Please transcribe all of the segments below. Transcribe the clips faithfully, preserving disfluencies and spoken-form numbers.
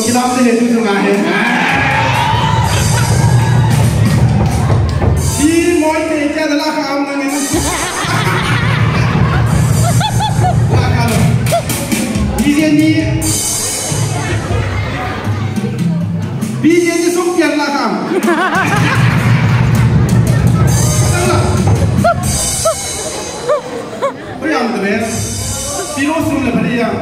กีฬาจะเห็นดูทำไมดีมอยเตะเจ้าตะล่าข้ามนั่งไงนะล่าข้ามดีเจนี่ดีเจนี่สุกยันล่าข้ามพยายามตัวเองพี่รู้สึกเลยพยายาม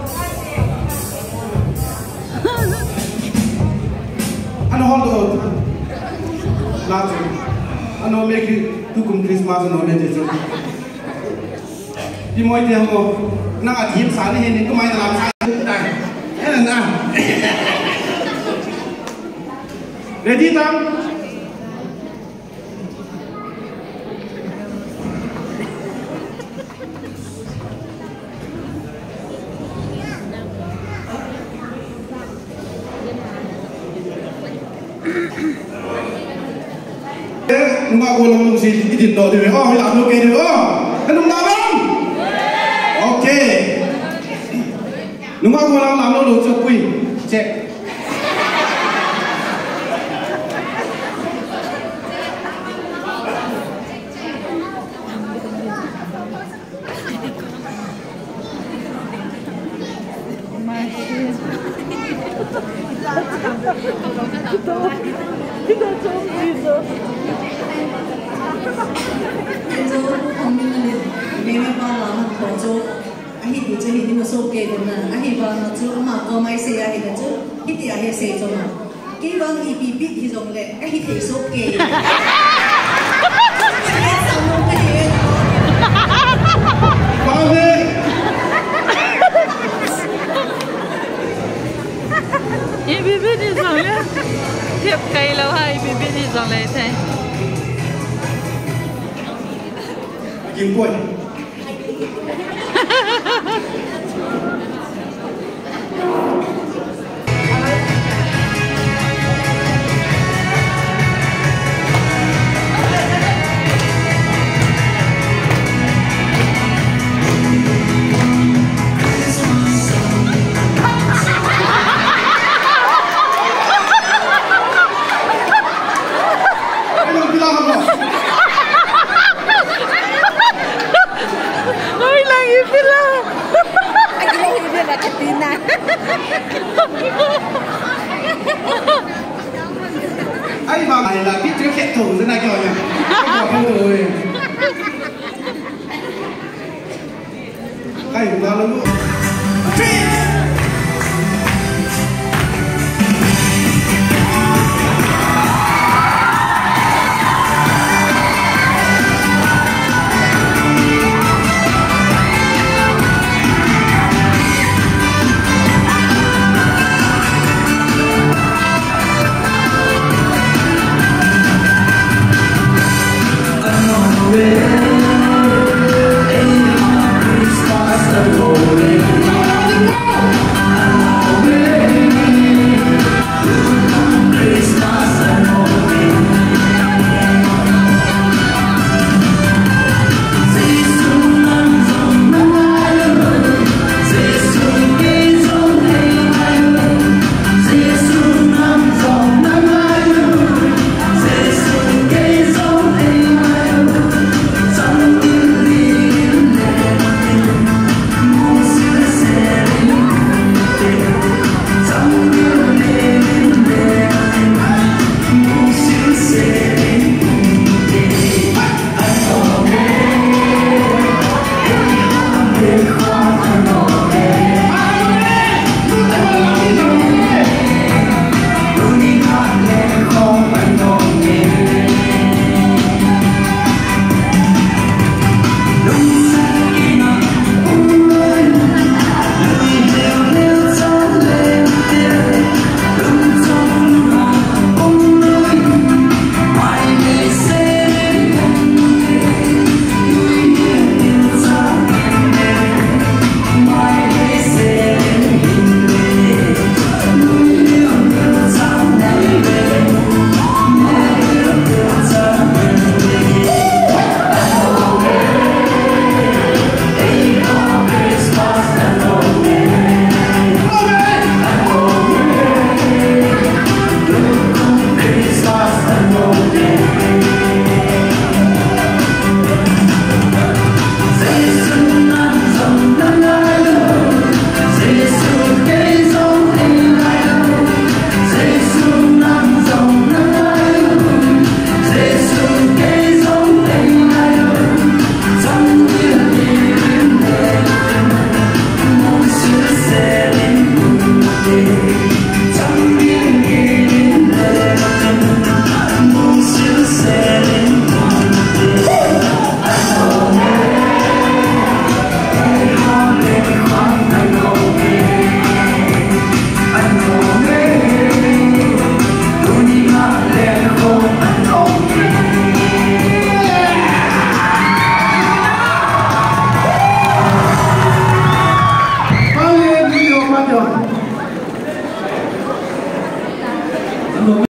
อันนั้นฮอลล์ลาจูอันนั้นเมกิทุกคนคริสต์มาสโนเมจิจูพี่มวยเดียวก็นั่งอธิษฐานเห็นนี่ก็ไม่ตลาดใช้ได้แค่นั้นนะเรดี้ตั้งนุ่งaku langsung si idin do dewe oh hilang oke dewe oh kenung lawan okeนุ่งaku langsung langsung lo cepui cek kita coba itu. Itu kami ni, memang malam tu, ahi tu jadi ni masuk ke dalam, ahi bang tu mak kau mai saya ahi tu, kita ahi saya tu mah. Kau bang ibi ibi hizong le, ahi tu masuk ke. Saya sama ke. Bang ibi ibi hizong le. เทียบไกลแล้วให้พี่พี่ที่สองเลยใช่กินกล้วย